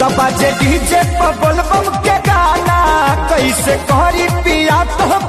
तब जे डीजे पर बोलबम के गाना कैसे करी पिया तो